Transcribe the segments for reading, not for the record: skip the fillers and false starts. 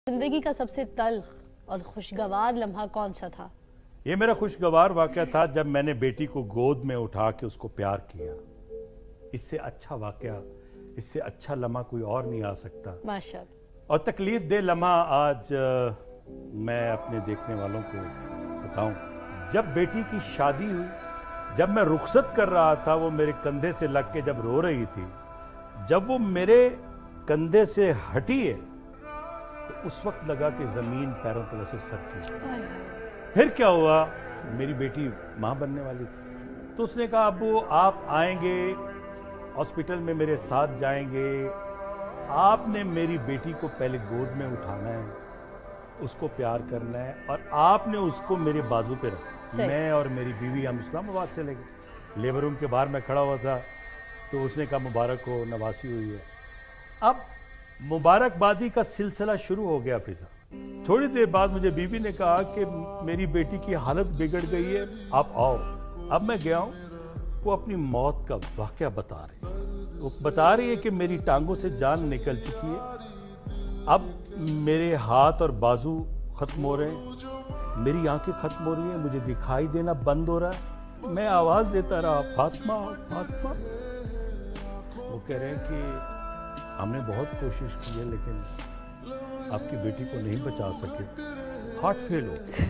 जिंदगी का सबसे तल्ख और खुशगवार लम्हा कौन सा था? ये मेरा खुशगवार वाक़या था जब मैंने बेटी को गोद में उठा के उसको प्यार किया। इससे अच्छा वाक़या, इससे अच्छा लम्हा कोई और नहीं आ सकता। माशाअल्लाह। और तकलीफ दे लम्हा आज मैं अपने देखने वालों को बताऊं। जब बेटी की शादी हुई, जब मैं रुखसत कर रहा था, वो मेरे कंधे से लग के जब रो रही थी, जब वो मेरे कंधे से हटी है तो उस वक्त लगा कि जमीन पैरों तले से सरकी। फिर क्या हुआ, मेरी बेटी मां बनने वाली थी, तो उसने कहा अब्बू आप आएंगे, हॉस्पिटल में मेरे साथ जाएंगे, आपने मेरी बेटी को पहले गोद में उठाना है, उसको प्यार करना है और आपने उसको मेरे बाजू पे रखना। मैं और मेरी बीवी हम इस्लामाबाद चले गए। लेबर रूम के बाहर मैं खड़ा हुआ था तो उसने कहा मुबारक हो, नवासी हुई है। अब मुबारकबादी का सिलसिला शुरू हो गया। फिजा थोड़ी देर बाद मुझे बीवी ने कहा कि मेरी बेटी की हालत बिगड़ गई है, आप आओ। अब मैं गया हूं, वो अपनी मौत का वाकया बता रही है। वो बता रही है कि मेरी टांगों से जान निकल चुकी है, अब मेरे हाथ और बाजू खत्म हो रहे हैं, मेरी आंखें खत्म हो रही हैं, मुझे दिखाई देना बंद हो रहा है। मैं आवाज देता रहा फातिमा फातिमा। वो कह रहे हैं कि हमने बहुत कोशिश की है लेकिन आपकी बेटी को नहीं बचा सके, हार्ट फेल हो गया।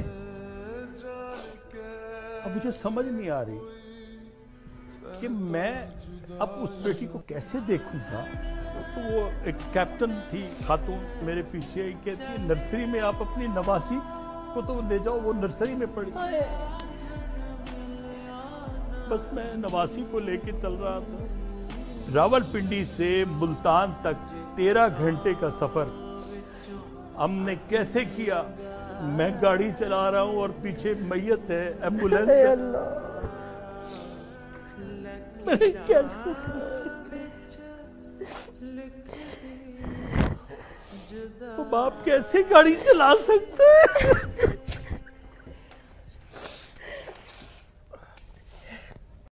अब मुझे समझ नहीं आ रही कि मैं अब उस बेटी को कैसे देखूंगा। तो वो एक कैप्टन थी खातून मेरे पीछे ही कहती है नर्सरी में आप अपनी नवासी को तो ले जाओ, वो नर्सरी में पड़ी। बस मैं नवासी को लेके चल रहा था। रावलपिंडी से मुल्तान तक 13 घंटे का सफर हमने कैसे किया। मैं गाड़ी चला रहा हूं और पीछे मैयत है, एम्बुलेंस है। मैंने कैसे वो बाप कैसे गाड़ी चला सकते हैं?